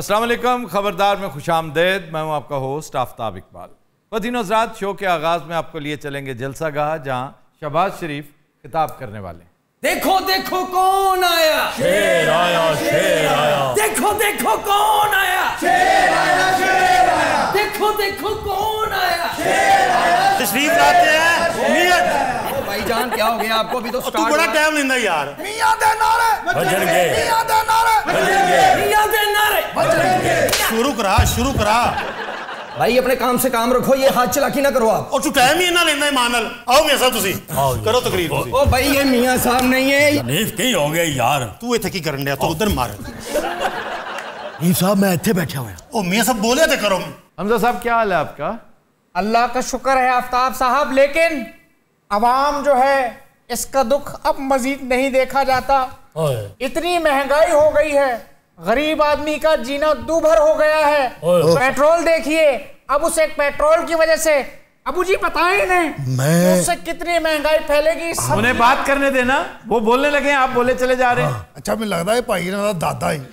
अस्सलाम वालेकुम, खबरदार में खुशामदेद। मैं हूं आपका होस्ट आफ्ताब इकबाल। ख़वातीन हज़रात, शो के आगाज़ में आपको लिए चलेंगे जलसा गाह, जहां शहबाज शरीफ खिताब करने वाले। देखो देखो कौन आया, शेर आया, शेर आया। देखो देखो कौन आया, शेर आया, शेर आया। देखो देखो कौन आया, शेर आया। तशरीफ लाते हैं मियां। भाईजान क्या हो गया आपको? अभी तो तू बड़ा टाइम लेंदा यार। मियां दे नारे बजणगे, मियां दे नारे बजणगे, मियां दे नारे बजणगे। शुरू करा भाई, अपने काम से काम रखो, ये हाथ चलाकी ना करो आप। और तू टाइम ही इन्ना लेंदा ईमान नाल। आओ मियां साहब तुसी करो तकरीर तुसी। ओ भाई, ये मियां साहब नहीं है। हनीफ की हो गए यार। तू इत्थे की करन दिया? तू उधर मार। हनीफ साहब मैं इत्थे बैठा हुआ। ओ मियां साहब बोले ते करो। हमजा साहब क्या हाल है आपका? अल्लाह का शुक्र है आफ्ताब साहब, लेकिन अवाम जो है इसका दुख अब मजीद नहीं देखा जाता। इतनी महंगाई हो गई है, गरीब आदमी का जीना दूभर हो गया है। पेट्रोल देखिए, अब उस एक पेट्रोल की वजह से अबू जी बताए नहीं मैं उससे कितनी महंगाई फैलेगी। उन्हें बात करने देना, वो बोलने लगे, आप बोले चले जा रहे हैं। अच्छा, मुझे लगता है भाई ना दादा ही।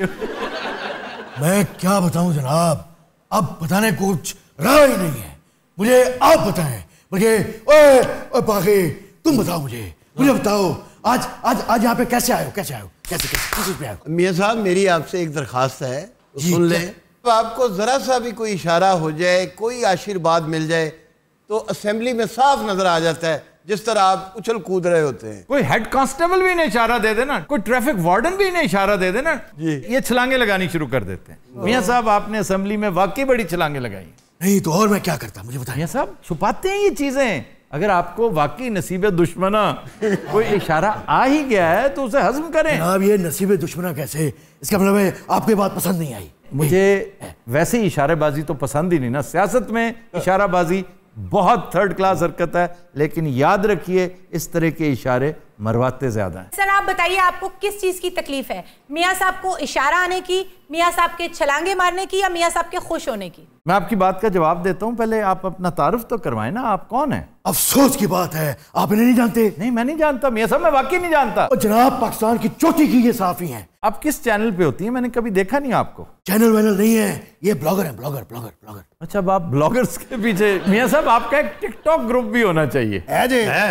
मैं क्या बताऊं जनाब, अब बताने को कुछ रहा ही नहीं है। मुझे आप बताएं, मुझे ओए पाखे तुम बताओ, मुझे बताओ आज आज आज यहाँ पे कैसे आए हो? कैसे किस पे आए हो? मियां साहब, मेरी आपसे एक दरखास्त है, तो सुन लें। तो आपको जरा सा भी कोई इशारा हो जाए, कोई आशीर्वाद मिल जाए, तो असेंबली में साफ नजर आ जाता है जिस तरह आप उछल कूद रहे होते हैं। कोई हेड कांस्टेबल भी इन्हें इशारा दे देना, कोई ट्रैफिक वार्डन भी इन्हें इशारा दे देना, ये छलांगे लगानी शुरू कर देते हैं। मियां साहब, आपने असेंबली में वाकई बड़ी छलांगे लगाई। नहीं तो और मैं क्या करता, मुझे बताइए। मियां साहब छुपाते हैं ये चीजें। अगर आपको वाकई नसीबे दुश्मना कोई इशारा आ ही गया है तो उसे हजम करें। अब ये नसीबे दुश्मना कैसे? इसका मतलब है आपकी बात पसंद नहीं आई। मुझे वैसे ही इशारेबाजी तो पसंद ही नहीं ना। सियासत में इशाराबाजी बहुत थर्ड क्लास हरकत है, लेकिन याद रखिए इस तरह के इशारे मरवाते ज्यादा हैं। सर आप बताइए, आपको किस चीज की तकलीफ है? मियां साहब को इशारा आने की, मियां साहब के छलांगे मारने की, या मियां साहब के खुश होने की? मैं आपकी बात का जवाब देता हूं, पहले आप अपना तारुफ तो करवाएं ना, आप कौन है? अफसोस की बात है आप इन्हें नहीं जानते। नहीं, मैं नहीं जानता मियां साहब, मैं वाकई नहीं जानता। और जनाब पाकिस्तान की चोटी की ये सहाफी हैं। आप किस चैनल पे होती हैं? मैंने कभी देखा नहीं आपको। चैनल वैनल नहीं है, ये ब्लॉगर है, ब्लॉगर। अच्छा, अब आप ब्लॉगर्स के पीछे। मियां साहब, आपका एक टिकटॉक ग्रुप भी होना चाहिए। है।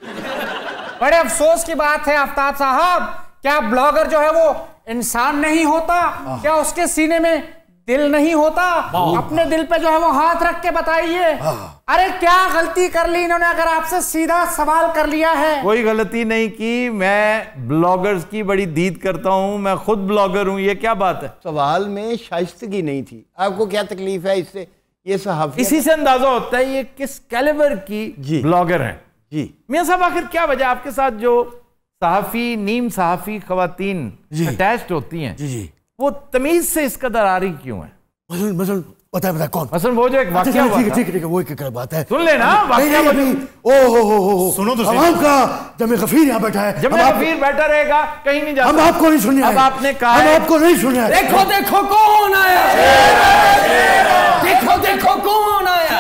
बड़े अफसोस की बात है आफ्ताब साहब, क्या ब्लॉगर जो है वो इंसान नहीं होता? क्या उसके सीने में दिल नहीं होता? अपने दिल पे जो है वो हाथ रख के बताइए। अरे क्या गलती कर ली इन्होंने, अगर आपसे सीधा सवाल कर लिया है? कोई गलती नहीं की। मैं ब्लॉगर्स की बड़ी दीद करता हूं, मैं खुद ब्लॉगर हूं। ये क्या बात है? सवाल में शाइस्तगी नहीं थी। आपको क्या तकलीफ है इससे? ये सहाफी, इसी से अंदाजा होता है ये किस कैलिबर की ब्लॉगर हैं। जी मियां साहब, आखिर क्या वजह आपके साथ जो सहाफी, नीम सहाफी खवातीन अटैच्ड होती हैं, जी वो तमीज से इस कदर आ रही क्यों है? मसलन बता कौन? मसलन वो जो एक वाकया हुआ था। ठीक है, वो एक बात है। सुन लेना वाकया। ओ सुनो तो आवाम का जमे गफीर यहाँ बैठा है। जमे गफीर बैठा रहेगा, कहीं नहीं जाता। हम आपको नहीं सुनिए। अब आपने कहा, हम आपको नहीं सुनिए। देखो देखो कौन आया, देखो देखो कौन आया,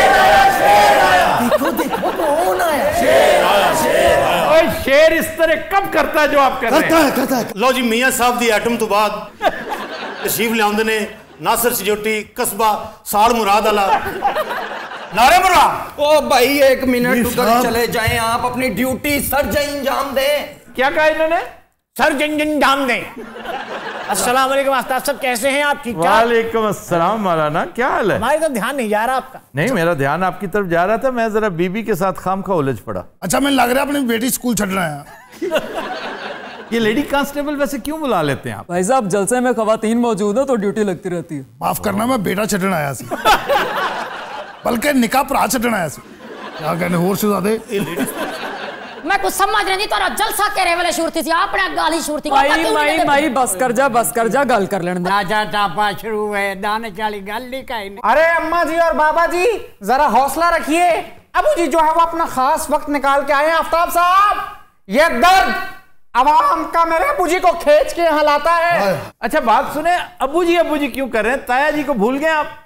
देखो देखो कौन आया। ओए, शेर इस तरह कब करता है जो आप कर रहे हैं? करता है। लो जी, मियां साहब दी आइटम तो बाद तशरीफ लियाउंदे ने नासिर सिजोटी, कस्बा साल मुराद आला नारे मुरा। ओ भाई, एक मिनट उधर चले जाएं, आप अपनी ड्यूटी सर अंजाम दें। क्या कहा इन्होंने? सर अंजाम दें। अस्सलाम वालेकुम आफ्ताब साहब, कैसे हैं आप? ठीक ठाक? वालेकुम अस्सलाम मौलाना, क्या हाल है? हमारी तो ध्यान नहीं जा रहा आपका। नहीं, मेरा ध्यान आपकी तरफ जा रहा था। मैं जरा बीबी के साथ खाम खा उलझ पड़ा। अच्छा, मैं लग रहा है अपनी बेटी स्कूल छड़ रहा है। ये लेडी कांस्टेबल वैसे क्यों बुला लेते हैं आप? भाई साहब, जलसे में खवातीन मौजूद हो तो ड्यूटी लगती रहती है। माफ करना, मैं बेटा छड़न आया सी, बल्कि निकाह भरा छड़न आया सी। क्या कहने होर से ज्यादा मैं कुछ समझ नहीं, तो जलसा करे वाले शुरू थी, आपने गाली शुरू थी। माई बस कर जा गल कर लेने। राजा टापा शुरू है, दाने चाली गाली का ही नहीं। अरे अम्मा जी और बाबा जी, जरा हौसला रखिए। अबू जी जो है वो अपना खास वक्त निकाल के आए हैं। आफ्ताब साहब, ये दर्द अवाम का मेरे अबू जी को खींच के यहाँ लाता है। अच्छा बात सुने, अबू जी क्यों कर रहे हैं? ताया जी को भूल गए आप?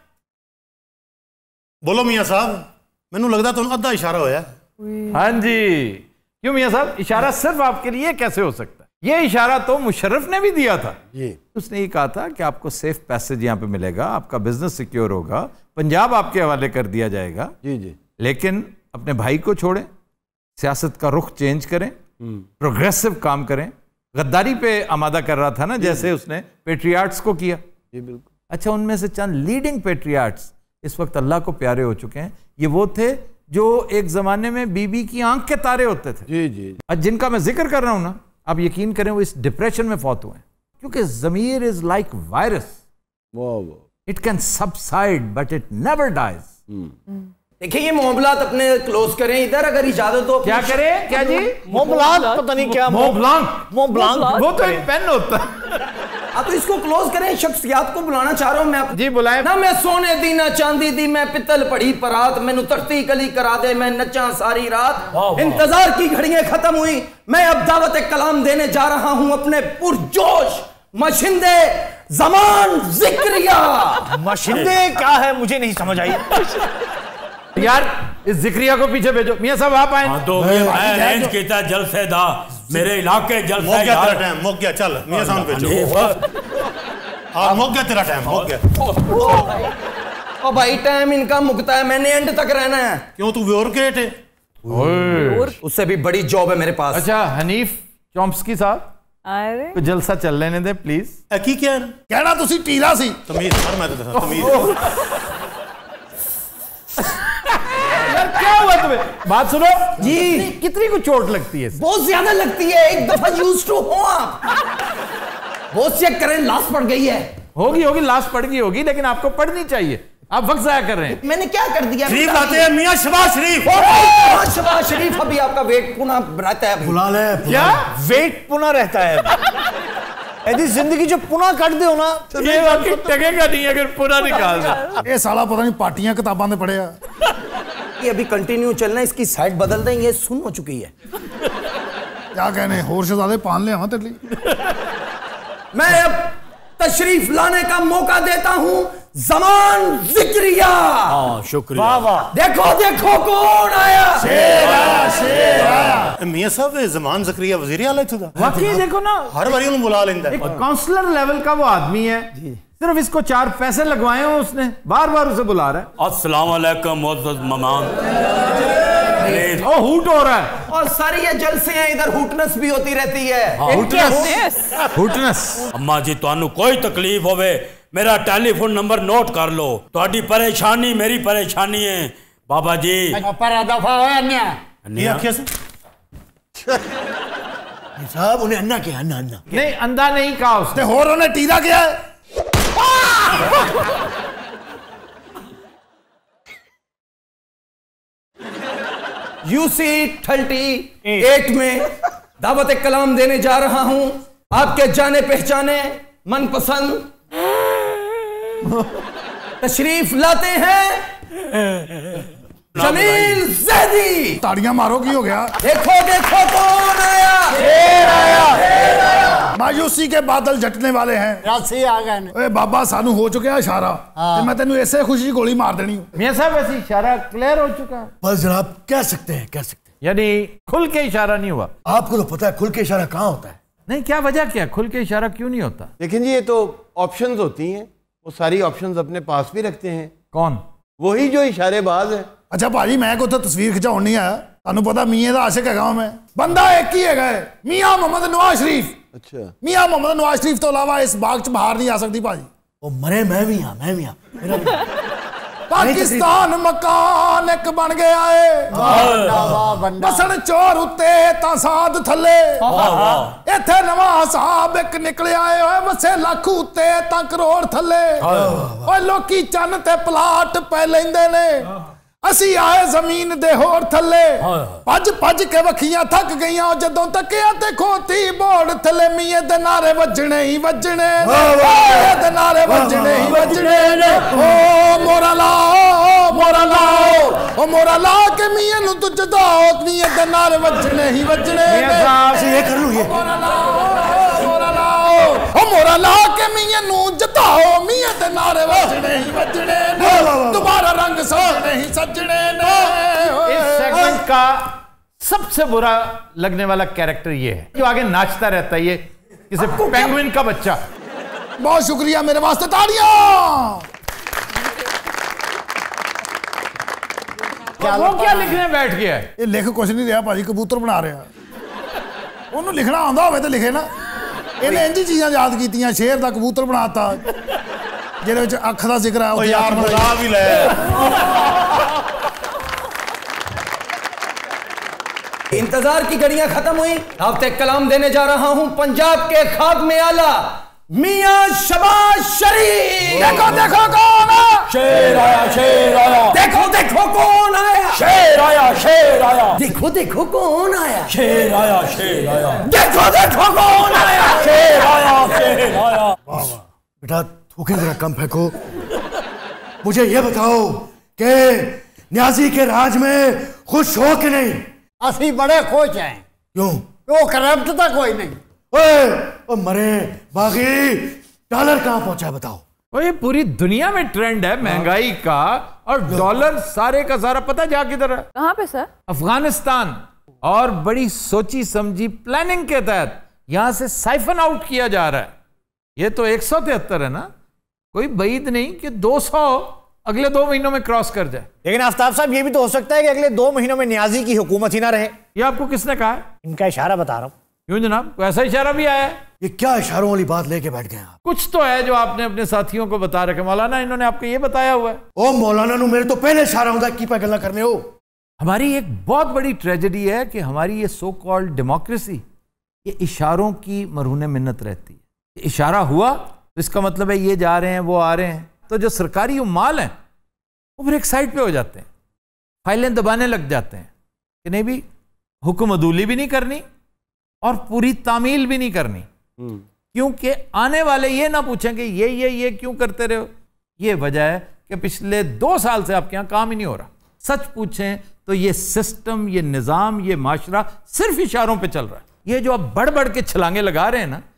बोलो मियां साहब, मैनू लगता तुम अद्धा इशारा होया। हाँ जी, क्यों मियां साहब? इशारा सिर्फ आपके लिए कैसे हो सकता है? ये इशारा तो मुशर्रफ ने भी दिया था जी। उसने ये कहा था कि आपको सेफ पैसेज यहाँ पे मिलेगा, आपका बिजनेस सिक्योर होगा, पंजाब आपके हवाले कर दिया जाएगा। जी जी। लेकिन अपने भाई को छोड़ें, सियासत का रुख चेंज करें, प्रोग्रेसिव काम करें। गद्दारी पे आमादा कर रहा था ना, जैसे उसने पेट्रियार्ट्स को किया। जी बिल्कुल। अच्छा, उनमें से चंद लीडिंग पेट्रियार्ट्स इस वक्त अल्लाह को प्यारे हो चुके हैं। ये वो थे जो एक जमाने में बीबी की आंख के तारे होते थे। जी जी। आज जिनका मैं जिक्र कर रहा हूं ना, आप यकीन करें वो इस डिप्रेशन में फौत हुए हैं, क्योंकि ज़मीर is like virus, it can subside but it never dies. देखिए ये मोहब्बत अपने क्लोज करें इधर, अगर इजाजत हो। क्या करें? क्या जी? मोब्लांक, पता नहीं क्या मोब्लांक। मोब्लांक वो तो एक पेन होता है। आप तो इसको क्लोज करें, शख्सियात को बुलाना चाह रहा हूं मैं। जी बुलाएं। ना मैं सोने दी ना चांदी दी, मैं पित्तल पड़ी परात, मैनू तरती कली करा दे, मैं नचा सारी रात। इंतजार की घड़ियां खत्म हुई, मैं अब दावत कलाम देने जा रहा हूं अपने पुरजोश मशिंदे जमान जिक्रिया। मशिंदे क्या है मुझे नहीं समझ आई। यार इस जिक्रिया को पीछे भेजो। मियां साहब आप आए। तो रेंज कहता जलसे दा मेरे इलाके जलसे मौक गया तेरा टाइम, मौक गया। चल मियां साहब भेजो। हाँ मौक गया तेरा टाइम, मौक गया। ओ भाई टाइम इनका मुकता है, मैंने एंड तक रहना है। क्यों तू ब्यूरोक्रेट है? उससे भी बड़ी जॉब है मेरे पास। अच्छा हनीफ चॉम्स्की साहब, अरे तो जलसा चल लेने दे प्लीज। की क्या कहना तुसी टीरा सी। तमीज सर, मैं तो दसा तमीज। यार क्या हुआ तुम्हें? बात सुनो जी, कितनी को चोट लगती है? बहुत ज्यादा लगती है, एक दफा यूज टू हो आप। बहुत चेक करें, लाश पड़ गई है। होगी होगी, लाश पड़ गई होगी, लेकिन आपको पढ़नी चाहिए। आप वक्त जाया कर रहे हैं। मैंने क्या कर दिया? शरीफ आते हैं मियां शबाज शरीफ। शबाज शरीफ अभी आपका वेट पुनः रहता है। बुला ले। क्या वेट पुनः रहता है? यदि जिंदगी जो पुनः कट दे ना, ये वाकई टकेगा नहीं अगर पूरा निकाल दे। ये साला पता नहीं पार्टियां किताबां ने पढ़े। ये अभी कंटिन्यू चलना, इसकी साइड बदल दें, ये सुन हो चुकी है। क्या कहने होर से ज्यादा पान ले आवा तेरे लिए। मैं अब तशरीफ लाने का मौका देता हूं जमान जिक्रिया। हाँ शुक्रिया। वाह वाह। देखो देखो कौन आया। शेर आया, शेर आया। मियां साहब जमान ज़करिया वज़ीर आला था। वाकई देखो ना, हर बारी उन्हें बुला लेंदा है। काउंसलर लेवल का वो आदमी है, सिर्फ इसको 4 पैसे लगवाए हो उसने, बार बार उसे बुला रहा है। अस्सलाम वालेकुम मुअज़्ज़ज़ मेहमान। ओ हूट हो रहा है। और सारी ये जलसे हैं, इधर हुटनेस भी होती रहती है। हुटनेस। अम्मा जी तुहानू कोई तकलीफ होवे मेरा टेलीफोन नंबर नोट कर लो। तुहाडी परेशानी मेरी परेशानी है बाबा जी। पर दफा हो अन्या। ये आखिया से साहब उन्हें अन्ना क्या? अन्ना अन्ना नहीं, अंधा नहीं कहा उसने। होर उन्हें टीरा क्या है? UC 38 में दावत कलाम देने जा रहा हूं आपके जाने पहचाने मनपसंद तशरीफ लाते हैं जमील जैदी। ताड़ियां मारो की हो गया? देखो देखो कौन आया। मायूसी के बादल झटने वाले हैं। राशि आ गए। ओए बाबा सानू हो चुका है इशारा, ते मैं तेनू ऐसे खुशी गोली मार देनी। मियां साहब वैसे इशारा क्लियर हो चुका है। बस जनाब कह सकते हैं, कह सकते हैं। यानी खुल के इशारा नहीं हुआ। आपको तो पता है खुल के इशारा कहाँ होता है? नहीं, क्या वजह क्या, खुल के इशारा क्यों नहीं होता? लेकिन जी ये तो ऑप्शंस होती हैं, वो सारी ऑप्शंस अपने पास भी रखते हैं। कौन? वही जो इशारेबाज है। अच्छा भाजी मैं को तो तस्वीर खिंचाउण नहीं आया, तानू पता मियां दा आशिक है मैं। बंदा एक ही है मियां मोहम्मद नवाज शरीफ। अच्छा मियां मोहम्मद नवाज शरीफ तो अलावा इस बाग च बाहर नहीं आ सकती भाजी। ओ मरे मैं भी हाँ, मैं भी हाँ। पाकिस्तान मकान एक बन गया है, बसन चोर उत्ते ता साध थले। इथे नवा साहब एक निकले आए होए, वसे लाख उत्ते ता करोड़ थले। ओए लोकी चन्न ते प्लाट पै लेंदे ने, असी आए जमीन दे होर थले। भज भज के वखियां थक गईयां, जदों तकिया ते खोती बोर्ड थले। मियां दे नारे वजने ही वजने, मियां दे नारे वजने ही वजने ने। ओ मोरा लाओ, मोरा लाओ, ओ मोरा ला के मियां नु तू जदाओ। मियां दे नारे वजने ही वजने ने। ये कर लूं ये। मोरा लाओ, मोरा लाओ, ओ मोरा ला के मियां नु जदाओ। मियां दे नारे वजने ही वजने ने, दोबारा रंग सोने ही सजने ने। इस सेगमेंट का सबसे बुरा लगने वाला कैरेक्टर ये है जो आगे नाचता रहता है, ये किसी पेंगुइन का बच्चा। बहुत शुक्रिया, मेरे वास्ते तालियां। वो क्या लिखने बैठ गया है? ये लिख कुछ नहीं रहा भाजी, कबूतर बना रहा। ਉਹਨੂੰ ਲਿਖਣਾ ਆਉਂਦਾ ਹੋਵੇ ਤਾਂ ਲਿਖੇ ਨਾ। ਇਹਨੇ ਇੰਜ ਚੀਜ਼ਾਂ ਯਾਦ ਕੀਤੀਆਂ, ਸ਼ੇਰ ਦਾ ਕਬੂਤਰ ਬਣਾਤਾ ਜਿਹਦੇ ਵਿੱਚ ਅੱਖ ਦਾ ਜ਼ਿਕਰ ਆ। ਉਹ ਯਾਰ ਬਣਾ ਵੀ ਲੈ। इंतजार की घड़ियां खत्म हुई, अब तक कलाम देने जा रहा हूं पंजाब के खाक में आला मियां शबाज शरीफ। देखो देखो कौन आया, शेर आया, शेर आया। देखो देखो कौन आया, शेर आया, शेर आया। देखो देखो कौन आया, शेर आया, शेर आया। देखो देखो कौन आया, शेर आया, शेर आया। वाह वाह बेटा, थूके जरा कम फेंको। मुझे ये बताओ कि न्याजी के राज में खुश हो कि नहीं? असि बड़े खुश हैं। क्यों? वो करप्ट तो कोई नहीं। ओए मरे बागी, डॉलर कहाँ पहुंचा बताओ। ये पूरी दुनिया में ट्रेंड है महंगाई का, और डॉलर सारे का सारा पता जा किधर है? कहाँ पे सर? अफगानिस्तान। और बड़ी सोची समझी प्लानिंग के तहत यहां से साइफन आउट किया जा रहा है। ये तो 173 है ना, कोई बईद नहीं कि 200 अगले 2 महीनों में क्रॉस कर जाए। लेकिन आफ्ताब साहब, ये भी तो हो सकता है कि अगले 2 महीनों में न्याजी की हुकूमत ही ना रहे। ये आपको किसने कहा है? इनका इशारा बता रहा हूँ। क्यों जनाब, कोई ऐसा इशारा भी आया है? ये क्या इशारों वाली बात लेके बैठ गए आप? कुछ तो है जो आपने अपने साथियों को बता रखे। मौलाना, इन्होंने आपको ये बताया हुआ है? ओ मौलाना नु मेरे तो पहले इशारा होता की पे गल्ला करने हो। हमारी एक बहुत बड़ी ट्रेजेडी है कि हमारी ये सो कॉल्ड डेमोक्रेसी, ये इशारों की मरहून मिन्नत रहती है। इशारा हुआ तो इसका मतलब है ये जा रहे हैं, वो आ रहे हैं, तो जो सरकारी माल हैं वो फिर एक साइड पे हो जाते हैं, फाइलें दबाने लग जाते हैं कि नहीं भी हुक्म अदूली भी नहीं करनी और पूरी तामील भी नहीं करनी, क्योंकि आने वाले ये ना पूछें कि ये क्यों करते रहे हो। ये वजह है कि पिछले 2 साल से आपके यहाँ काम ही नहीं हो रहा। सच पूछें तो ये सिस्टम, ये निज़ाम, ये माशरा सिर्फ इशारों पे चल रहा है। ये जो आप बढ़ बढ़ के छलांगे लगा रहे हैं ना,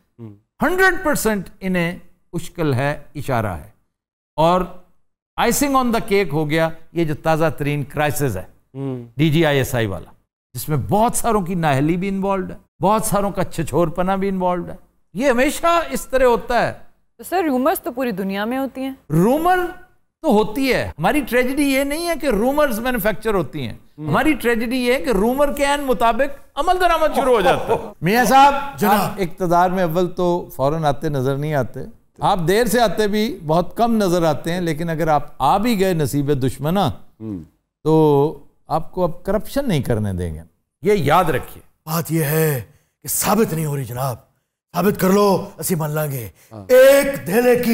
100% इन्हें मुश्किल है, इशारा है। और आइसिंग ऑन द केक हो गया ये जो ताज़ा तरीन क्राइसिस है DGISI वाला, जिसमें बहुत सारों की नाहली भी इन्वॉल्व है, बहुत सारों का छिछोरपना भी इन्वॉल्व है। ये हमेशा इस तरह होता है। तो सर रूमर्स तो पूरी दुनिया में होती हैं। रूमर तो होती है, हमारी ट्रेजेडी ये नहीं है कि रूमर्स मैन्युफैक्चर होती हैं। हमारी ट्रेजेडी ये है कि रूमर के एन मुताबिक अमल दरामद शुरू हो जाता है। मियां साहब, जनाब, इक्तदार में अव्वल तो फौरन आते नजर नहीं आते, आप देर से आते भी बहुत कम नजर आते हैं, लेकिन अगर आप आ भी गए नसीब दुश्मना तो आपको अब करप्शन नहीं करने देंगे, ये याद रखिए। बात यह है कि साबित नहीं हो रही जनाब, साबित कर लो असी मान लांगे। एक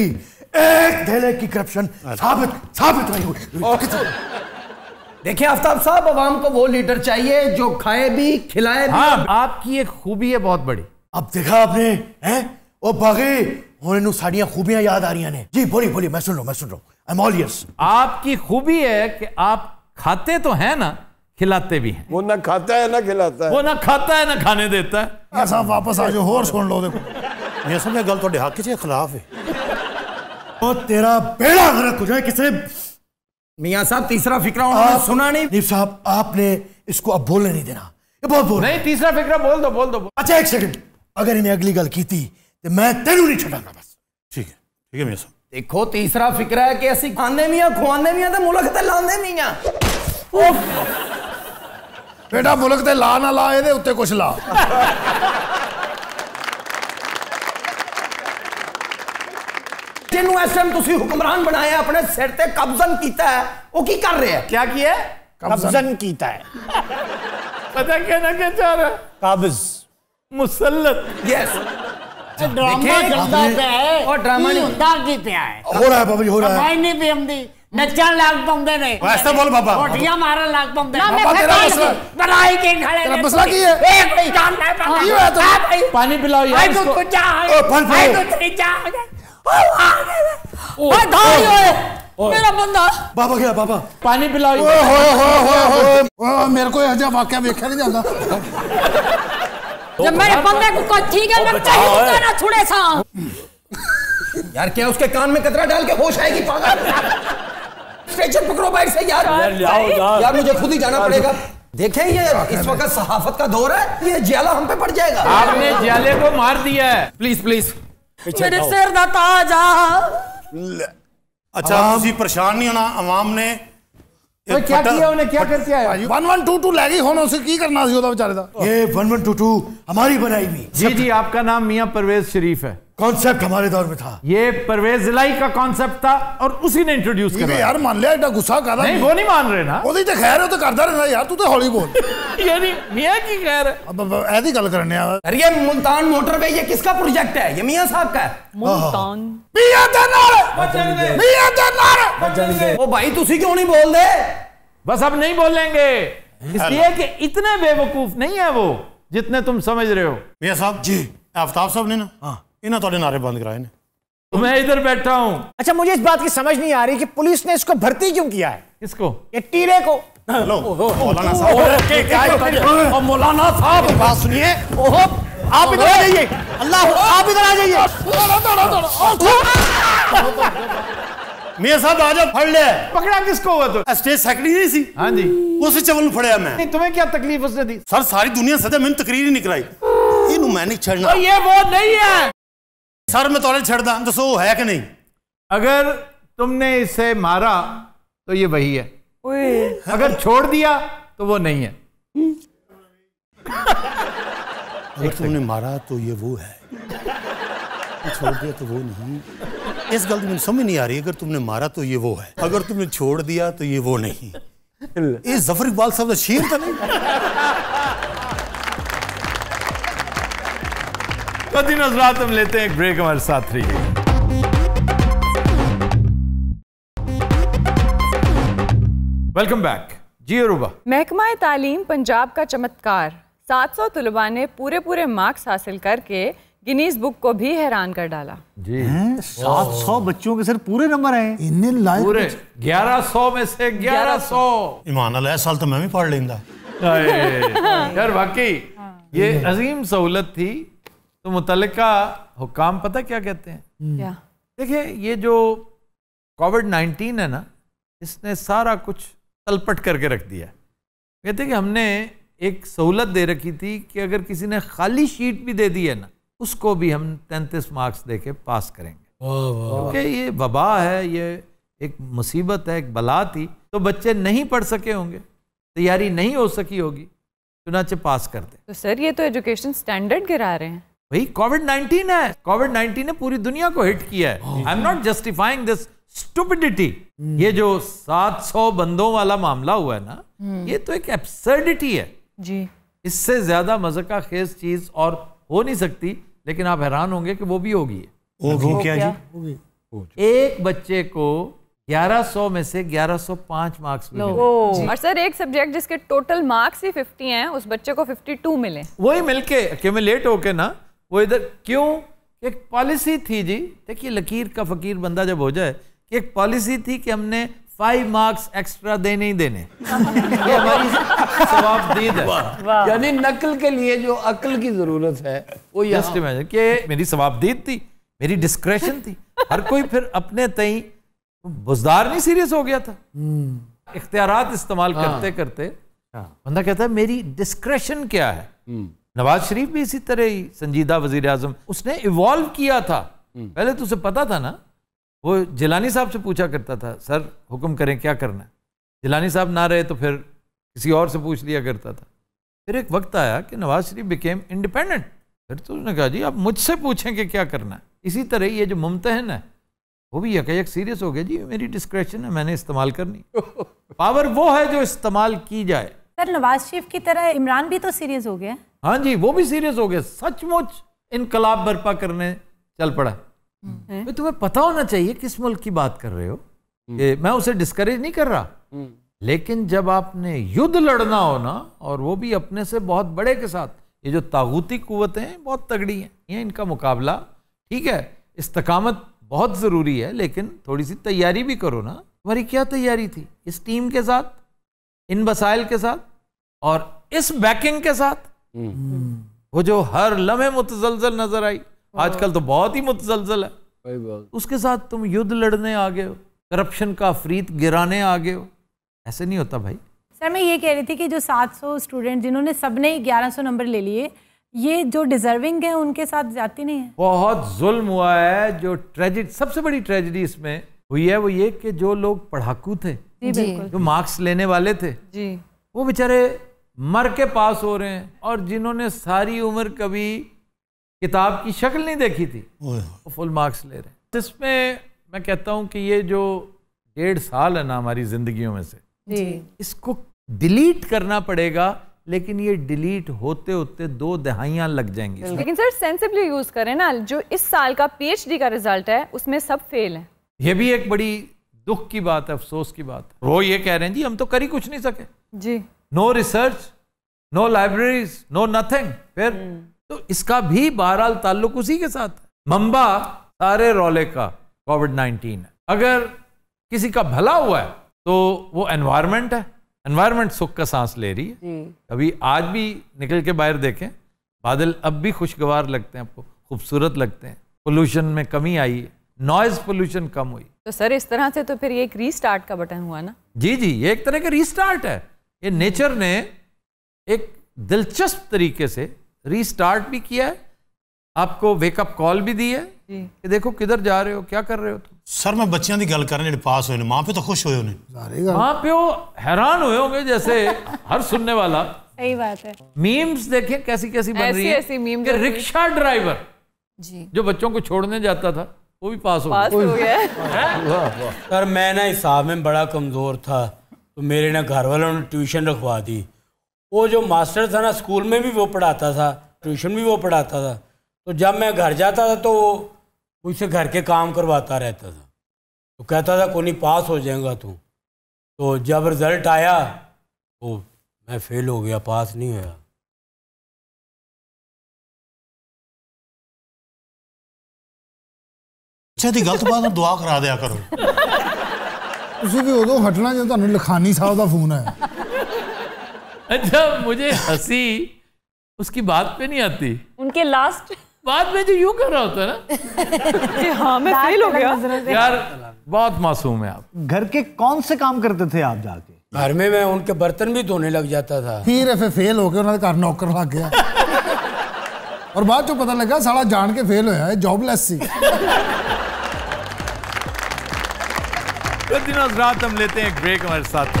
धेले की करप्शन साबित नहीं हुई। देखिए आफ्ताब साहब, अवाम को वो लीडर चाहिए जो खाए भी खिलाए भी। हाँ, आपकी एक खूबी है बहुत बड़ी। अब देखा आपने, हैं? ओ बागी, होने नु साड़ियां खूबियां याद आ रही ने। जी बोली, मैं सुन रहा हूं। I am all ears. आपकी खूबी है कि आप खाते तो हैं ना, खिलाते भी हैं। वो ना खाता है ना खिलाता है, वो ना खाता है ना खाने देता है। साहब वापस आ जाओ, होर सुन लो। देखो मैं समझ गल तो हक के खिलाफ है। ओ तेरा बेड़ा गर्क हो जाए किसे। मियां साहब, तीसरा फिक्रा उन्होंने सुना नहीं। नीफ साहब, आपने इसको अब बोलने नहीं देना, ये बहुत बोल नहीं। तीसरा फिक्रा बोल दो। अच्छा एक सेकंड, अगर इन्हें अगली गल की थी तो मैं तेनू नहीं छड़ागा बस। ठीक है मियां साहब। देखो, तीसरा फिक्रा है कि असि खाने मियां खुआने मियां ते मुल्क ते लांदे मियां। बेटा मुल्क ते ला ना ला, ਇਹਦੇ ਉੱਤੇ कुछ ला। जिन्होंने इस टाइम तुसी हुक्मरान बनाया, अपने सिर ते कब्जन कीता है, वो की कर रहे हैं? क्या किया है? कब्जन कीता है। पता कहना क्या चाह रहा है? काबिज मुसल्लत। यस, ड्रामा चलता है और ड्रामा नहीं ਹੁੰਦਾ ਕੀ ਪਿਆ ਹੈ। हो रहा है बाबा जी, हो रहा है। भाई नहीं भी हमदी नचन लाग पाਉਂਦੇ ਨੇ, ऐसा बोल बाबा। रोटियां मारन लाग पाਉਂਦੇ ना, ने। मैं तेरा मसला बनाई के खड़े तेरा मसला की है? ए कोई काम नहीं पता। क्यों है तो? पानी पिलाओ यार आई तो इसको। कुछ आ ओ, पानी पिलाओ। आई तो तेरी जा ओए धाई ओए मेरा बंदा। बाबा गया, बाबा पानी पिलाओ। ओए मेरे को ऐसा वाकया देखा नहीं जाता। जब मेरे बंदे को कोई ठीक है, मैं कहीं तो ना छुड़े सा। यार क्या उसके कान में कतरा डाल के होश आएगी पागल? स्ट्रेचर पकड़ो बाइक से यार। यार मुझे खुद ही जाना पड़ेगा। देखें ये इस वक्त सहाफत का दौर है, ये ज्याला हम पे पड़ जाएगा। आपने ज्याले को मार दिया है। प्लीज प्लीज मेरे सिर दा ताज आ। अच्छा तुसी परेशान नहीं होना, अवाम ने क्या किया उन्हें, क्या करके आया? 1122 लैगी होना उसे की करना सी ओदा बेचारे दा। ये 1122 हमारी बनाई हुई। जी जी, आपका नाम मियां परवेज शरीफ है। कॉन्सेप्ट हमारे दौर में था। ये परवेज जिलाई का कॉन्सेप्ट था और उसी ने इंट्रोड्यूस कराया। यार मान लिया, एडा गुस्सा कर रहा नहीं, वो नहीं मान रहे ना। ओदी ते खैर है तो करदा रहना यार, तू तो हौली बोल। यानी मियां की खैर है। अब ऐसी गल करने आ। अरे ये मुल्तान मोटरवे ये किसका प्रोजेक्ट है? ये मियां साहब का है। मुल्तान मियां दा नारे, मियां दा नारे। ओ भाई तुसी क्यों नहीं बोल दे? बस अब नहीं बोलेंगे, इसलिए कि इतने बेवकूफ नहीं है वो जितने तुम समझ रहे हो। मियां साहब जी, आफ्ताब साहब ने ना इन्हें थोड़े नारे बंद कराए ने। तो मैं इधर बैठा हूं। अच्छा मुझे इस बात की समझ नहीं आ रही कि पुलिस ने इसको भर्ती क्यों किया है? किसको? ये टीरे को। मौलाना साहब, मौलाना साहब बात सुनिए। ओहो आप इधर आ जाइए, अल्लाह आप इधर आ जाइए। मियां साहब आ जाओ, फड़ ले। पकड़ा किसको हुआ? तो स्टेज सेक्रेटरी नहीं सी? हाँ जी, उसे चवल फड़िया मैं। नहीं, तुम्हें क्या तकलीफ उसने दी? सर सारी दुनिया सदा मैंने तकरीर ही नहीं कराई, इनू मैं नहीं छड़ना। ये वो नहीं है सर, मैं तोड़े छड़दा, दसो वो है कि नहीं? अगर तुमने इसे मारा तो ये वही है, अगर छोड़ दिया तो वो नहीं है। अगर तुमने मारा तो ये वो है, छोड़ दिया तो वो नहीं। इस गल में समझ नहीं आ रही। अगर तुमने मारा तो ये वो है, अगर तुमने छोड़ दिया तो ये वो नहीं। ये जफर इकबाल साहब का शेर था नहीं? कदी नजरात हम लेते हैं एक ब्रेक, हमारे साथ रहिए। Welcome back. जी अरूबा। महकमा तालीम पंजाब का चमत्कार, 700 तलबा ने पूरे मार्क्स हासिल करके गिनीज बुक को भी हैरान कर डाला। जी 700 बच्चों के सिर्फ पूरे नंबर आए। इन्हें लाइक पूरे 1100 में से 1100। ईमान अल्लाह, इस साल तो मैं भी पढ़ लेंदा। यार वाकई ये अजीम सहूलत थी। तो मुतल्लिका हुक्काम पता क्या कहते हैं? क्या? देखिए, ये जो कोविड-19 है ना, इसने सारा कुछ तलपट करके रख दिया। कहते हैं कि हमने एक सहूलत दे रखी थी कि अगर किसी ने खाली शीट भी दे दी है ना, उसको भी हम 33 मार्क्स देके पास करेंगे, क्योंकि ये वबा है, ये एक मुसीबत है, एक बला थी। तो बच्चे नहीं पढ़ सके होंगे, तैयारी नहीं हो सकी होगी, चुनाचे पास कर दे। तो सर ये तो एजुकेशन स्टैंडर्ड गिरा रहे हैं। भाई कोविड-19 है, कोविड-19 ने पूरी दुनिया को हिट किया है। I am not justifying this stupidity. ये जो 700 बंदों वाला मामला हुआ है ना, ये तो एक एब्सर्डिटी है जी। इससे ज्यादा मज़ाक़ खेज चीज और हो नहीं सकती। लेकिन आप हैरान होंगे कि वो भी होगी। होगी क्या जी? एक बच्चे को 1100 में से 1105 मार्क्स मिले। और सर एक सब्जेक्ट जिसके टोटल मार्क्स ही 50 हैं, उस बच्चे को 52 मिले। वही मिलके एक्यूमुलेट होके ना, वो इधर क्यों? एक पॉलिसी थी जी। देखिए, लकीर का फकीर बंदा जब हो जाए, कि एक पॉलिसी थी कि हमने 5 मार्क्स एक्स्ट्रा देने ही देने। ये हमारी सवाबदीद है। यानी नकल के लिए जो अक्ल की जरूरत है वो जस्ट इमेजिन कि मेरी सवाबदीद थी, मेरी डिस्क्रेशन थी। हर कोई फिर अपने तई बुजदार नहीं सीरियस हो गया था। इख्तियारात इस्तेमाल करते करते बंदा कहता है मेरी डिस्क्रेशन क्या है। नवाज शरीफ भी इसी तरह ही संजीदा वजीर आजम, उसने इवॉल्व किया था। पहले तो उसे पता था ना, वो जिलानी साहब से पूछा करता था, सर हुक्म करें क्या करना है। जिलानी साहब ना रहे तो फिर किसी और से पूछ लिया करता था। फिर एक वक्त आया कि नवाज शरीफ बिकेम इंडिपेंडेंट। फिर तो उसने कहा जी आप मुझसे पूछें कि क्या करना है। इसी तरह ये जो मुमतहन है वो भी यकायक सीरियस हो गया, जी मेरी डिस्क्रेशन है, मैंने इस्तेमाल करनी। पावर वो है जो इस्तेमाल की जाए। सर नवाज शरीफ की तरह इमरान भी तो सीरियस हो गया। हाँ जी, वो भी सीरियस हो गया, सचमुच इनकलाब बर्पा करने चल पड़ा। तो तुम्हें पता होना चाहिए किस मुल्क की बात कर रहे हो। मैं उसे डिस्करेज नहीं कर रहा, लेकिन जब आपने युद्ध लड़ना हो ना, और वो भी अपने से बहुत बड़े के साथ, ये जो तागूती कुव्वतें हैं बहुत तगड़ी हैं, ये इनका मुकाबला, ठीक है इस्तकामत बहुत ज़रूरी है, लेकिन थोड़ी सी तैयारी भी करो ना। तुम्हारी क्या तैयारी थी इस टीम के साथ, इन वसाइल के साथ और इस बैकिंग के साथ? वो जो हर लम्हे मुतजलजल नजर आई, आजकल तो बहुत ही मुतजलजल है, उसके साथ तुम युद्ध लड़ने आ गए हो, करप्शन का अफरीत गिराने आ गए हो। ऐसे नहीं होता भाई। सर मैं ये कह रही थी कि जो 700 स्टूडेंट जिन्होंने सबने 1100 नंबर ले लिए, ये जो डिजर्विंग है उनके साथ जाती नहीं है? बहुत जुल्म हुआ है। जो ट्रेजिडी, सबसे बड़ी ट्रेजिडी इसमें हुई है वो ये कि जो लोग पढ़ाकू थे, जो मार्क्स लेने वाले थे, वो बेचारे मर के पास हो रहे हैं, और जिन्होंने सारी उम्र कभी किताब की शक्ल नहीं देखी थी वो फुल मार्क्स ले रहे हैं। इसमें मैं कहता हूँ कि ये जो 1.5 साल है ना हमारी जिंदगियों में से, इसको डिलीट करना पड़ेगा, लेकिन ये डिलीट होते होते 2 दहाइयां लग जाएंगी। लेकिन सर सेंसिबली यूज करें ना, जो इस साल का पीएचडी का रिजल्ट है उसमें सब फेल हैं। ये भी एक बड़ी दुख की बात है, अफसोस की बात है। वो ये कह रहे हैं जी हम तो कर ही कुछ नहीं सके जी, no research, no libraries, no nothing. फिर तो इसका भी बहरहाल ताल्लुक उसी के साथ है। मंबा सारे रौले का कोविड-19 है। अगर किसी का भला हुआ है तो वो एनवायरनमेंट है, एनवायरनमेंट सुख का सांस ले रही है। अभी आज भी निकल के बाहर देखें, बादल अब भी खुशगवार लगते हैं, आपको खूबसूरत लगते हैं। पोल्यूशन में कमी आई है, नॉइज पोल्यूशन कम हुई। तो सर इस तरह से तो फिर ये एक रीस्टार्ट का बटन हुआ ना? जी जी, ये एक तरह का रीस्टार्ट है। ये नेचर ने एक दिलचस्प तरीके से रीस्टार्ट भी किया है, आपको वेकअप कॉल भी दी है कि देखो किधर जा रहे हो, क्या कर रहे हो तुम। सर मैं बच्चों की गल कर रहे पास हुए, माँ पे तो खुश हुए उन्हें, माँ पे हैरान हुए होंगे जैसे हर सुनने वाला। सही बात है। मीम्स देखें कैसी कैसी बन रही है मीम कि रिक्शा ड्राइवर जो बच्चों को छोड़ने जाता था वो भी पास हो गया। सर मैं ना हिसाब में बड़ा कमजोर था, तो मेरे ना घर वालों ने ट्यूशन रखवा दी। वो जो मास्टर था ना स्कूल में भी वो पढ़ाता था, ट्यूशन भी वो पढ़ाता था। तो जब मैं घर जाता था तो वो मुझसे घर के काम करवाता रहता था, तो कहता था कोई नहीं पास हो जाएगा तू। तो जब रिजल्ट आया तो मैं फेल हो गया, पास नहीं हुआ। अच्छा दी गलत बात दुआ करा दिया करो। ਤੁਸੀਂ ਵੀ ਉਦੋਂ ਹਟਣਾ ਜਦੋਂ ਤੁਹਾਨੂੰ ਲਖਾਨੀ ਸਾਹਿਬ ਦਾ ਫੋਨ ਹੈ। अच्छा मुझे हंसी उसकी बात पे नहीं आती, उनके लास्ट बाद में जो यूं कर रहा होता है ना हाँ मैं फेल हो गया। यार बहुत मासूम है आप। घर के कौन से काम करते थे आप जाके? घर में मैं उनके बर्तन भी धोने लग जाता था। फिर फेल हो के उन्होंने घर नौकर लग गया और बाद चो पता लगा साला जान के फेल होया है, जॉबलेस सी। कुछ दिनों रात हम लेते हैं एक ब्रेक, हमारे साथ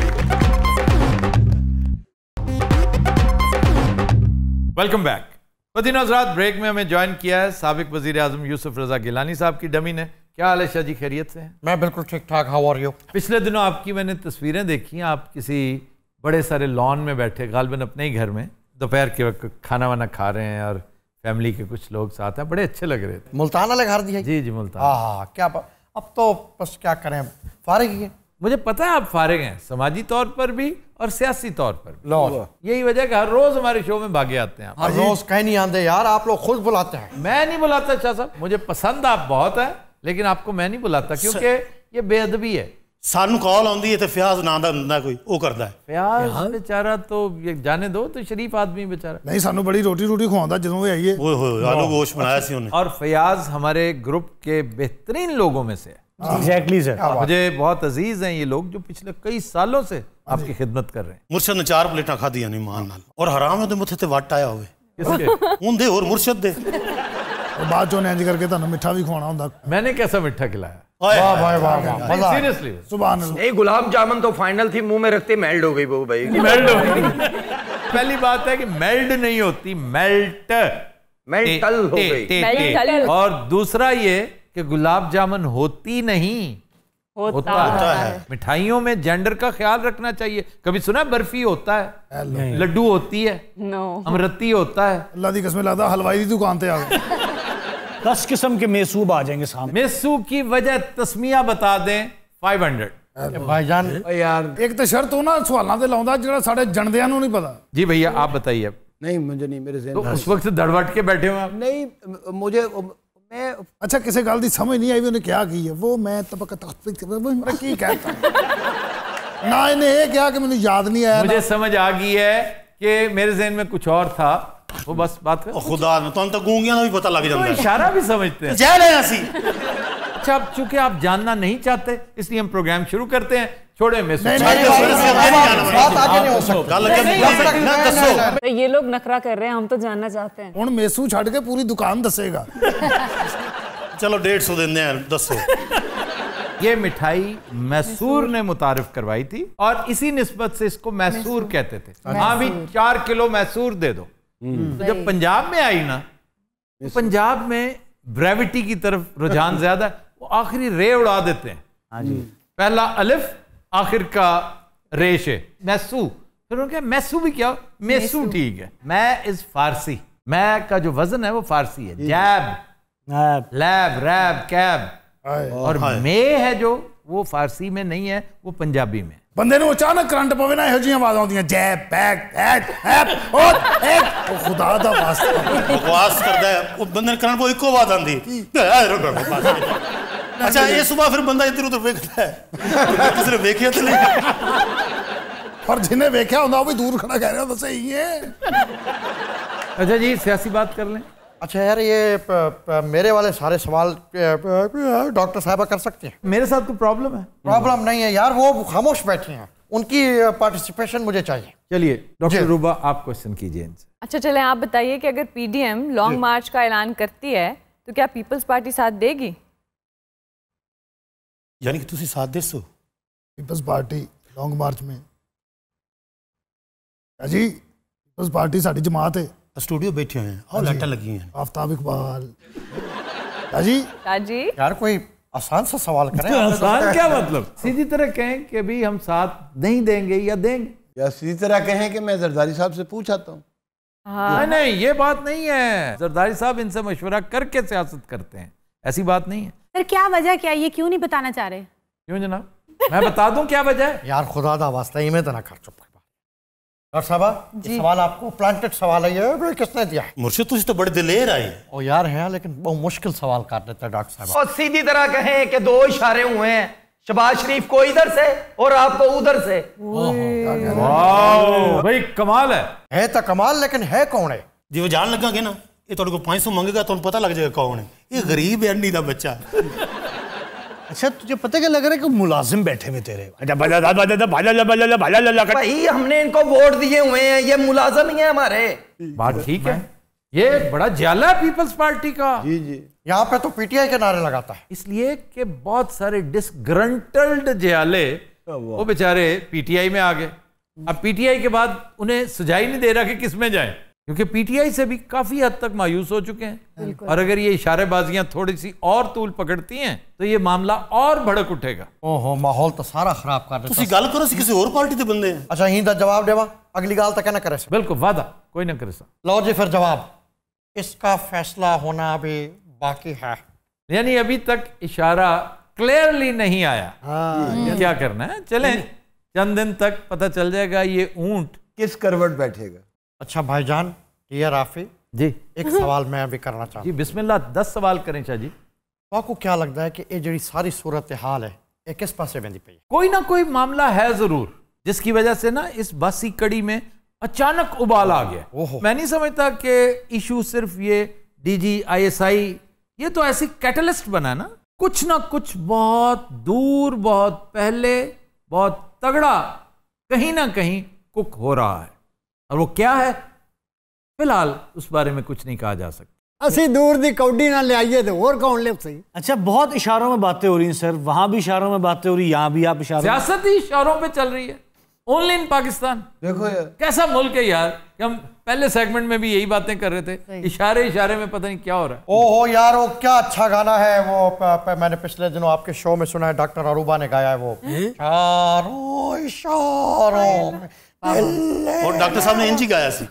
वेलकम बैक। दिनों रात ब्रेक में हमें ज्वाइन किया है साबिक वजीर आजम यूसुफ रजा गिलानी साहब की डमी ने। क्या हाल है शाह जी, खैरियत से हैं? मैं बिल्कुल ठीक ठाक, हाउ आर यू? पिछले दिनों आपकी मैंने तस्वीरें देखी, आप किसी बड़े सारे लॉन में बैठे, गालिबन अपने ही घर में, दोपहर के वक्त खाना वाना खा रहे हैं और फैमिली के कुछ लोग साथ हैं, बड़े अच्छे लग रहे थे। मुल्तान वाले घर दिया? जी जी मुल्तान। हाँ क्या अब तो बस क्या करें, फारिग ही है। मुझे पता है आप फारिग हैं, समाजी तौर पर भी और सियासी तौर पर भी। यही वजह है कि हर रोज हमारे शो में भागे आते हैं। हर रोज कहीं नहीं आते यार, आप लोग खुद बुलाते हैं। मैं नहीं बुलाता शाह साहब, मुझे पसंद आप बहुत है, लेकिन आपको मैं नहीं बुलाता क्योंकि ये बेअदबी है। सानू कॉल आती है तो फ्याज नाम का बंदा कोई वो करता है। फ्याज बेचारा तो ये जाने दो, तो शरीफ आदमी बेचारा। नहीं सानू बड़ी रोटी खवाता ਜਦੋਂ ਵੀ आइए। आलू गोश्त बनाया सी उन्हें। और फयाज हमारे ग्रुप के बेहतरीन लोगों में से है। एग्जैक्टली सर, मुझे बहुत अजीज हैं ये लोग जो पिछले कई सालों से आपकी खिदमत कर रहे हैं। मुर्शद ने 4 प्लेटा खादियां नहीं मान नाल और हराम है तो मुथे ते वट आया होवे किसके उनदे और मुर्शद दे और बाद चों इंज करके ਤੁਹਾਨੂੰ मिठा भी खवाना ਹੁੰਦਾ। मैंने कैसा मिठा खिलाया? वाह भाई वाह, मजा सीरियसली सुभान अल्लाह। नहीं गुलाब जामुन तो फाइनल थी, मुंह में रखते मेल्ट हो गई वो भाई। मेल्ट हो गई। पहली बात है कि मेल्ट नहीं होती, मेल्टल हो गई। और दूसरा ये कि गुलाब जामुन होती नहीं, होता है। मिठाइयों में जेंडर का ख्याल रखना चाहिए। कभी सुना बर्फी होता है, लड्डू होती है, अमरती होता है। अल्लाह दी कसम लगता हलवाई की दुकान पे आ गए। 10 किस्म के मेसूब आ जाएंगे सामने। मेसू की वजह तस्मिया बता दें 500। भाईजान यार एक तो शर्त हो ना सवालों से लाਉਂਦਾ ਜਿਹੜਾ ਸਾਡੇ ਜਣਦਿਆਂ ਨੂੰ नहीं पता। जी भैया आप बताइए। नहीं मुझे नहीं, मेरे ज़हन तो उस वक्त दड़वट के बैठे हुए आप? नहीं मुझे मैं अच्छा किसी गल की समझ नहीं आई उन्हें क्या की है वो मैं की कहता ना इन्हें ये क्या कि मुझे याद नहीं आया। मुझे समझ आ गई है कि मेरे ज़हन में कुछ और था, वो बस बात है। खुदा तो गूंगियां का भी पता लग जाता है, इशारा भी समझते हैं। जा रहे हैं ऐसी। अच्छा अब चूंकि आप जानना नहीं चाहते इसलिए हम प्रोग्राम शुरू करते हैं। छोड़े मेसू। ये लोग नखरा कर रहे हैं, हम तो जानना चाहते हैं। हुण मेसू छड़ के पूरी दुकान दसेगा। चलो 150 देने हैं, दसो। ये मिठाई मैसूर ने मुतारिफ करवाई थी और इसी निस्बत से इसको मैसूर कहते थे। हाँ भी 4 किलो मैसूर दे दो। तो जब पंजाब में आई ना, तो पंजाब में ब्रेविटी की तरफ रुझान ज्यादा है, वो आखिरी रे उड़ा देते हैं। हाँ जी, पहला अलिफ आखिर का रेश है मैसू, फिर उनके मैसू भी क्या, मैसू ठीक है। मैं इस फारसी, मैं का जो वजन है वो फारसी है, जैब लैब रैब कैब, और मे है जो वो फारसी में नहीं है, वो पंजाबी में। बंदे ने अचानक करंट पवे ना ਇਹੋ ਜਿਹੀਆਂ आवाज़ आउंदियां जैब बैग हैट हैप और एक ओ खुदा दा वास्ता बकवास करदा है वो बंदे ने करंट पवे इको आवाज़ आंदी। अच्छा ये सुबह फिर बंदा इधर उधर देखता है, किसी ने वेखिया तो नहीं, पर जिन्हें वेख्या होंदा वो भी दूर खड़ा कह रहा होंदा सही है। अच्छा जी, सियासी बात कर लें। अच्छा यार, ये मेरे वाले सारे सवाल डॉक्टर साहबा कर सकते हैं? मेरे साथ कोई प्रॉब्लम है? प्रॉब्लम नहीं है यार, वो खामोश बैठे हैं, उनकी पार्टिसिपेशन मुझे चाहिए। चलिए डॉक्टर रूबा, आप क्वेश्चन कीजिए इनसे। अच्छा चलें, आप बताइए कि अगर पीडीएम लॉन्ग मार्च का ऐलान करती है तो क्या पीपल्स पार्टी साथ देगी? यानी कि तुसी साथ देसो पीपल्स पार्टी लॉन्ग मार्च में? जी पीपल्स पार्टी साडी जमात है। स्टूडियो बैठे हैं और लाइटें लगी हैं। आफ्ताब इकबाल जी यार कोई आसान सा सवाल करें। आसान क्या मतलब? सीधी तरह कहें कि अभी हम साथ नहीं देंगे या देंगे, या सीधी तरह कहें कि मैं जरदारी साहब से पूछ आता हूँ। हाँ। नहीं ये बात नहीं है, जरदारी साहब इनसे मशवरा करके सियासत करते हैं, ऐसी बात नहीं है। सर क्या वजह क्या, ये क्यों नहीं बताना चाह रहे? क्यों जनाब, मैं बता दूं क्या वजह है? यार खुदा दा वास्ता ही में तो ना कर, चुप। डॉक्टर साहब ये सवाल आपको प्लांटेड सवाल है, ये किसने दिया है? मुर्शिद तुझे तो बड़े दिलेर आए। ओ यार है, लेकिन बहुत मुश्किल सवाल कर देता है डॉक्टर साहब। और सीधी तरह कहें कि 2 इशारे हुए हैं, शहबाज शरीफ को इधर से और आपको उधर से। वाह भाई कमाल है तो कमाल, लेकिन है कौन है? जी वो जान लगा ना, ये तो 500 मंगेगा तो पता लग जाएगा कौन है। ये गरीब है अन्नी दा बच्चा। अच्छा तुझे पता क्या लग रहा है कि मुलाजिम बैठे हुए तेरे? भाई हमने इनको वोट दिए हुए हैं, ये मुलाजिम ही है हमारे। बात ठीक है, ये बड़ा जाला है पीपल्स पार्टी का। जी जी, यहाँ पे तो पीटीआई के नारे लगाता है, इसलिए कि बहुत सारे डिसग्रंटल्ड जयाले वो बेचारे पीटीआई में आ गए। अब पीटीआई के बाद उन्हें सुझाई नहीं दे रहा कि किस में जाएं, क्योंकि पीटीआई से भी काफी हद तक मायूस हो चुके हैं। और अगर ये इशारेबाजियां थोड़ी सी और तूल पकड़ती हैं तो ये मामला और भड़क उठेगा। ओहो माहौल तो सारा खराब कर देता। तुसी गल करो, किसी और पार्टी के बंदे हैं। अच्छा हिंदा जवाब देवा, अगली गाल तक ना करे। बिल्कुल वादा कोई ना करे। लो जी फिर जवाब, इसका फैसला होना अभी बाकी है। यानी अभी तक इशारा क्लियरली नहीं आया। क्या करना है, चलें चंद दिन तक पता चल जाएगा ये ऊंट किस करवट बैठेगा। अच्छा भाईजान ये राफी जी, एक सवाल मैं अभी करना चाहता हूँ। जी बिस्मिल्लाह, 10 सवाल करें शाह जी। तो आपको क्या लगता है कि ये जी सारी सूरत हाल है ये किस पासे वेंदी पई? कोई ना कोई मामला है जरूर जिसकी वजह से ना इस बासी कड़ी में अचानक उबाल आ गया। मैं नहीं समझता कि इशू सिर्फ ये डीजी आईएसआई, ये तो ऐसी कैटलिस्ट बना ना कुछ बहुत दूर, बहुत पहले, बहुत तगड़ा कहीं ना कहीं कुक हो रहा है। और वो क्या है फिलहाल उस बारे में कुछ नहीं कहा जा सकता। असी दूर दी कौडी ना ले आइए तो और कौन ले सही। अच्छा बहुत इशारों में बातें हो रही हैं सर, वहां भी इशारों में बातें हो रही, यहाँ भी आप इशारों, सियासत ही इशारों पे चल रही है। Only in Pakistan. देखो यार कैसा मुल्क है यार, कि हम पहले सेगमेंट में भी यही बातें कर रहे थे, इशारे में पता नहीं क्या हो रहा है। ओहो यार वो क्या अच्छा गाना है वो, मैंने पिछले दिनों आपके शो में सुना है, डॉक्टर अरूबा ने गाया है वो, चारों इशारों में। और डॉक्टर साहब ने इंजी गाया सी।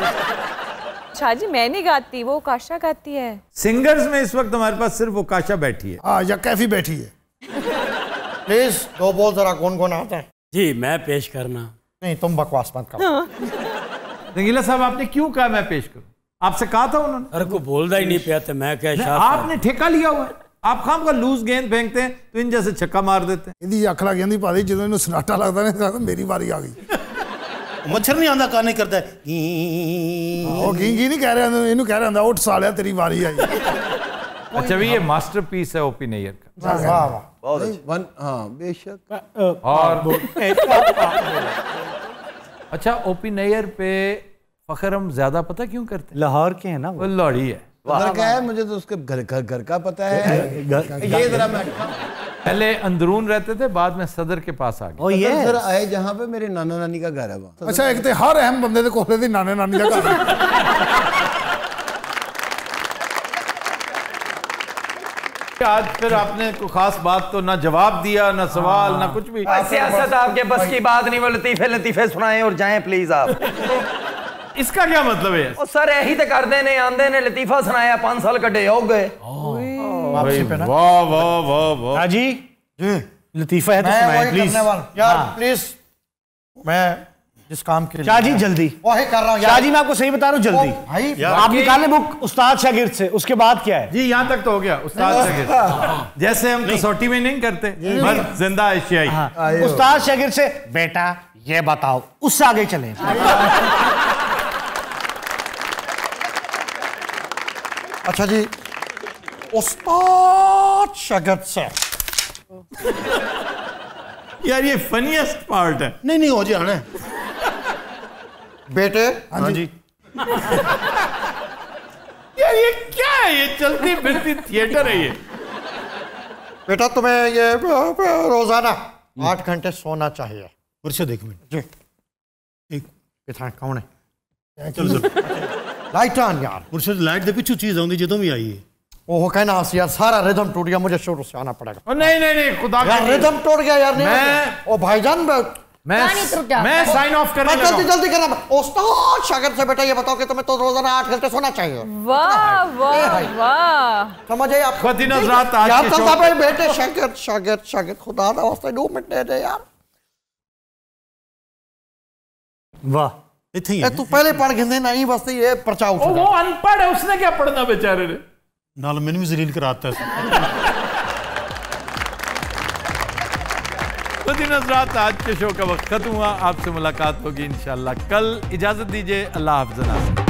शाह जी मैं नहीं गाती, वो काशा गाती है। सिंगर्स में इस वक्त हमारे पास सिर्फ वो काशा बैठी है। हाँ या कैफी बैठी है। प्लीज दो बोल जरा गुनगुनाते हैं। जी मैं पेश करना। नहीं तुम बकवास मत करो। रंगीला साहब आपने क्यों कहा मैं पेश करूं? आपसे कहा था उन्होंने। अरे को बोलता ही नहीं पिया तो मैं क्या। आपने ठेका लिया हुआ है, आप खाम का लूज गेंद फेंकते हैं तो इन जैसे छक्का मार देते हैं। इहदी अख लग जांदी भाई, ਜਦੋਂ ਇਹਨੂੰ ਸਨਾਟਾ ਲੱਗਦਾ ਨੇ मेरी बारी आ गई। मच्छर नहीं आंदा काने करता है। ਉਹ ਗੀ ਨਹੀਂ ਕਹਿ ਰਿਹਾ, ਇਹਨੂੰ ਕਹਿ ਰਿਹਾ ਹੁੰਦਾ ਉੱਠ ਸਾਲਿਆ तेरी बारी आई। अच्छा भी ये मास्टरपीस है ओपी नैयर का। वाह वाह, हाँ बेशक। और अच्छा ओपी नैयर पे फखर हम ज्यादा पता क्यों करते? लाहौर के हैं ना वो लौड़ी है। क्या है, मुझे तो उसके घर का पता है। ये जरा मैं पहले अंदरून रहते थे, बाद में सदर के पास आ गए। ये सर आए जहाँ पे मेरे नाना नानी का घर है वहाँ। अच्छा एक तो हर अहम बंदे दे कोले दी नाने नानी का घर। आज फिर आपने कोई खास बात तो ना जवाब दिया, ना सवाल, ना कुछ भी। सियासत आपके बस की बात नहीं। वो लतीफे लतीफे सुनाए और जाएं प्लीज आप। इसका क्या मतलब है? ओ सर यही तो करते ने, आंदे ने लतीफा सुनाया 5 साल कटे हो गए। वाह वाह वाह वाह। हाजी जी लतीफा है तो सुनाए प्लीज यार प्लीज। मैं जिस काम के शाह जी जल्दी वही कर रहा हूँ शाह जी। मैं आपको सही बता रहा हूँ जल्दी भाई। आप निकालें बुक उस्ताद शागिर्द से, उसके बाद क्या है? जी यहाँ तक तो हो गया उस्ताद शागिर्द। जैसे हम कसौटी में नहीं करते, बस जिंदा एशियाई। उस्ताद शागिर्द से बेटा ये बताओ, उससे आगे चले। अच्छा जी उस्ताद शागिर्द से। यार ये फनीएस्ट पार्ट है। नहीं हो जाना है बेटे। हाँ जी। यार ये क्या है? ये चलती फिरती थिएटर है ये। बेटा तुम्हें ये रोजाना 8 घंटे सोना चाहिए। मुर्शिद एक मिनट जी एक कितना कौन है? चलो लाइट ऑन यार। मुर्शिद लाइट दे पिछू चीज आउंदी जदों भी आई है। ओह कहना यार सारा रिदम टूट गया, मुझे शुरू से आना पड़ेगा। नहीं खुदा यार रिदम टूट गया यार। नहीं ओ भाईजान मैं साइन ऑफ करने लगा। जल्दी करना। उस्ताद शागिर्द से बेटा ये बताओ कि तुम्हें तो रोजाना 8 घंटे सोना चाहिए। वाह वाह वाह। समझ आए आप? खुद नजरात आज यार के शो तो बेटे शागिर्द खुदा दा वास्ते 2 मिनट दे दे यार। वाह तू पहले पढ़ गिंदे नहीं बस ये पर्चा उठ। वो अनपढ़ है, उसने क्या पढ़ना बेचारे ने। नाल मैंने भी जलील कराता है। तो नजरात आज के शो का वक्त खत्म हुआ। आपसे मुलाकात होगी इंशाल्लाह कल। इजाजत दीजिए, अल्लाह हाफ़िज़।